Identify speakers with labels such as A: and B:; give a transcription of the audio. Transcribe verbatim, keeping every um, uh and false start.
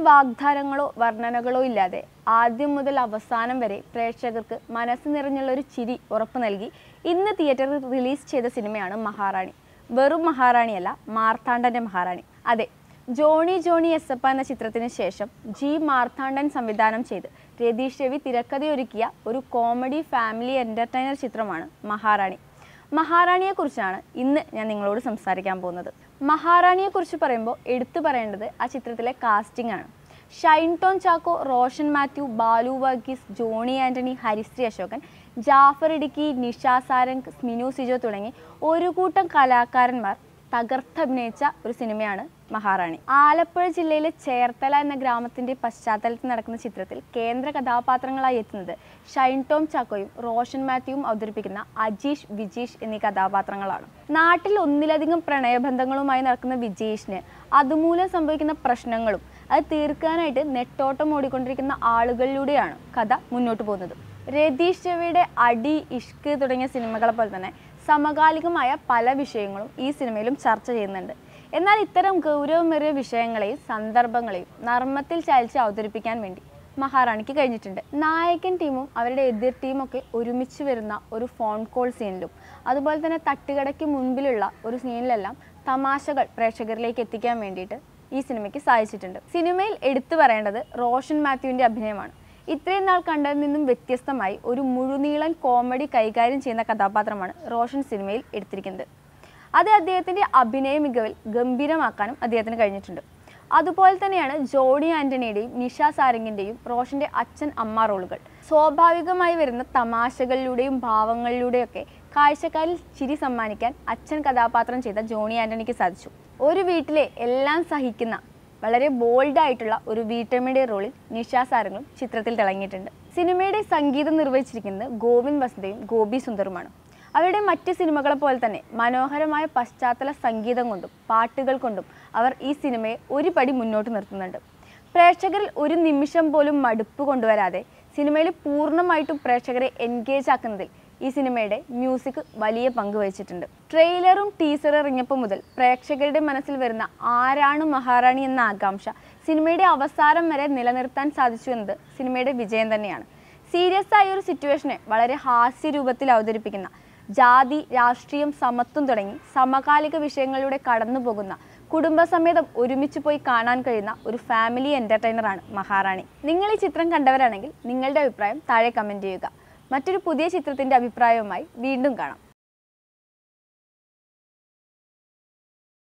A: വാഗ്ദാനങ്ങളോ വർണ്ണനകളോ ഇല്ലാതെ ആദ്യം മുതൽ അവസാനം വരെ പ്രേക്ഷകർക്ക് മനസ്സ് നിറഞ്ഞുള്ള ഒരു ചിരി ഉറപ്പു നൽകി ഇന്ന് തിയേറ്ററിൽ റിലീസ് ചെയ്ത സിനിമയാണ് മഹാറാണി. വെറും മഹാറാണിയല്ല, മാർത്താണ്ഡന്റെ മഹാറാണി. അതെ, ജോണി ജോണി എസ്സപ്പ എന്ന ചിത്രത്തിന് ശേഷം ജി മാർത്താണ്ഡൻ സംവിധാനം ചെയ്ത് രതീഷ് രവി തിരക്കഥയൊരുക്കിയ ഒരു കോമഡി ഫാമിലി എൻ്റർടൈനർ ചിത്രമാണ് മഹാറാണി. മഹാറാണിയെക്കുറിച്ചാണ് ഇന്ന് ഞാൻ നിങ്ങളോട് സംസാരിക്കാൻ പോകുന്നത്. മഹാറാണിയെക്കുറിച്ച് പറയുമ്പോൾ എടുത്തു പറയേണ്ടത് ആ ചിത്രത്തിലെ കാസ്റ്റിംഗ് ആണ്. ഷൈൻ ടോം ചാക്കോ, റോഷൻ മാത്യു, ബാലു വർഗീസ്, ജോണി ആൻ്റണി, ഹരിശ്രീ അശോകൻ, ജാഫർ ഇടുക്കി, നിഷ സാരംഗ്, സ്മിനു സിജോ തുടങ്ങി ഒരു കൂട്ടം കലാകാരന്മാർ തകർത്തഭിനയിച്ച ഒരു സിനിമയാണ് മഹാറാണി. ആലപ്പുഴ ജില്ലയിലെ ചേർത്തല എന്ന ഗ്രാമത്തിന്റെ പശ്ചാത്തലത്തിൽ നടക്കുന്ന ചിത്രത്തിൽ കേന്ദ്ര കഥാപാത്രങ്ങളായി എത്തുന്നത് ഷൈൻ ടോം ചാക്കോയും റോഷൻ മാത്യുവും അവതരിപ്പിക്കുന്ന അജീഷ്, വിജീഷ് എന്നീ കഥാപാത്രങ്ങളാണ്. നാട്ടിൽ ഒന്നിലധികം പ്രണയബന്ധങ്ങളുമായി നടക്കുന്ന വിജീഷിന് അതുമൂലം സംഭവിക്കുന്ന പ്രശ്നങ്ങളും അത് തീർക്കാനായിട്ട് നെട്ടോട്ടം ഓടിക്കൊണ്ടിരിക്കുന്ന ആളുകളിലൂടെയാണ് കഥ മുന്നോട്ട് പോകുന്നത്. രതീഷ് രവിയുടെ അടി, ഇഷ്ക് തുടങ്ങിയ സിനിമകളെ പോലെ തന്നെ സമകാലികമായ പല വിഷയങ്ങളും ഈ സിനിമയിലും ചർച്ച ചെയ്യുന്നുണ്ട്. എന്നാൽ ഇത്തരം ഗൗരവമേറിയ വിഷയങ്ങളെയും സന്ദർഭങ്ങളെയും നർമ്മത്തിൽ ചാലിച്ച് അവതരിപ്പിക്കാൻ വേണ്ടി മഹാറാണിക്ക് കഴിഞ്ഞിട്ടുണ്ട്. നായകൻ ടീമും അവരുടെ എതിർ ടീമൊക്കെ ഒരുമിച്ച് വരുന്ന ഒരു ഫോൺ കോൾ സീനിലും അതുപോലെ തന്നെ തട്ടുകടയ്ക്ക് മുൻപിലുള്ള ഒരു സീനിലെല്ലാം തമാശകൾ പ്രേക്ഷകരിലേക്ക് എത്തിക്കാൻ വേണ്ടിയിട്ട് ഈ സിനിമയ്ക്ക് സാധിച്ചിട്ടുണ്ട്. സിനിമയിൽ എടുത്തു പറയേണ്ടത് റോഷൻ മാത്യുവിൻ്റെ അഭിനയമാണ്. ഇത്രയും നാൾ കണ്ടതിൽ നിന്നും വ്യത്യസ്തമായി ഒരു മുഴുനീളൻ കോമഡി കൈകാര്യം ചെയ്യുന്ന കഥാപാത്രമാണ് റോഷൻ സിനിമയിൽ എടുത്തിരിക്കുന്നത്. അത് അദ്ദേഹത്തിൻ്റെ അഭിനയ മികവിൽ ഗംഭീരമാക്കാനും അദ്ദേഹത്തിന് കഴിഞ്ഞിട്ടുണ്ട്. അതുപോലെ തന്നെയാണ് ജോണി ആൻ്റണിയുടെയും നിഷ സാരംഗിൻ്റെയും റോഷൻ്റെ അച്ഛൻ അമ്മ റോളുകൾ. സ്വാഭാവികമായി വരുന്ന തമാശകളിലൂടെയും ഭാവങ്ങളിലൂടെയൊക്കെ കാഴ്ചക്കാരിൽ ചിരി സമ്മാനിക്കാൻ അച്ഛൻ കഥാപാത്രം ചെയ്ത ജോണി ആൻ്റണിക്ക് സാധിച്ചു. ഒരു വീട്ടിലെ എല്ലാം സഹിക്കുന്ന വളരെ ബോൾഡായിട്ടുള്ള ഒരു വീട്ടമ്മയുടെ റോളിൽ നിഷ സാരംഗും ചിത്രത്തിൽ തിളങ്ങിയിട്ടുണ്ട്. സിനിമയുടെ സംഗീതം നിർവഹിച്ചിരിക്കുന്നത് ഗോവിന്ദ് വസന്തയും ഗോപി സുന്ദറുമാണ്. അവരുടെ മറ്റ് സിനിമകളെ പോലെ തന്നെ മനോഹരമായ പശ്ചാത്തല സംഗീതം കൊണ്ടും പാട്ടുകൾ കൊണ്ടും അവർ ഈ സിനിമയെ ഒരു പടി മുന്നോട്ട് നിർത്തുന്നുണ്ട്. പ്രേക്ഷകരിൽ ഒരു നിമിഷം പോലും മടുപ്പ് കൊണ്ടുവരാതെ സിനിമയിൽ പൂർണ്ണമായിട്ടും പ്രേക്ഷകരെ എൻഗേജ് ആക്കുന്നതിൽ ഈ സിനിമയുടെ മ്യൂസിക് വലിയ പങ്ക് വഹിച്ചിട്ടുണ്ട്. ട്രെയിലറും ടീസറും ഇറങ്ങിയപ്പോൾ മുതൽ പ്രേക്ഷകരുടെ മനസ്സിൽ വരുന്ന ആരാണ് മഹാറാണി എന്ന ആകാംക്ഷ സിനിമയുടെ അവസാനം വരെ നിലനിർത്താൻ സാധിച്ചു എന്നത് സിനിമയുടെ വിജയം തന്നെയാണ്. സീരിയസ് ആയ ഒരു സിറ്റുവേഷനെ വളരെ ഹാസ്യരൂപത്തിൽ അവതരിപ്പിക്കുന്ന, ജാതി, രാഷ്ട്രീയം, സമത്വം തുടങ്ങി സമകാലിക വിഷയങ്ങളിലൂടെ കടന്നു പോകുന്ന, കുടുംബസമേതം ഒരുമിച്ച് പോയി കാണാൻ കഴിയുന്ന ഒരു ഫാമിലി എൻ്റർടൈനറാണ് മഹാറാണി. നിങ്ങൾ ഈ ചിത്രം കണ്ടവരാണെങ്കിൽ നിങ്ങളുടെ അഭിപ്രായം താഴെ കമൻറ്റ് ചെയ്യുക. മറ്റൊരു പുതിയ ചിത്രത്തിൻ്റെ അഭിപ്രായവുമായി വീണ്ടും കാണാം.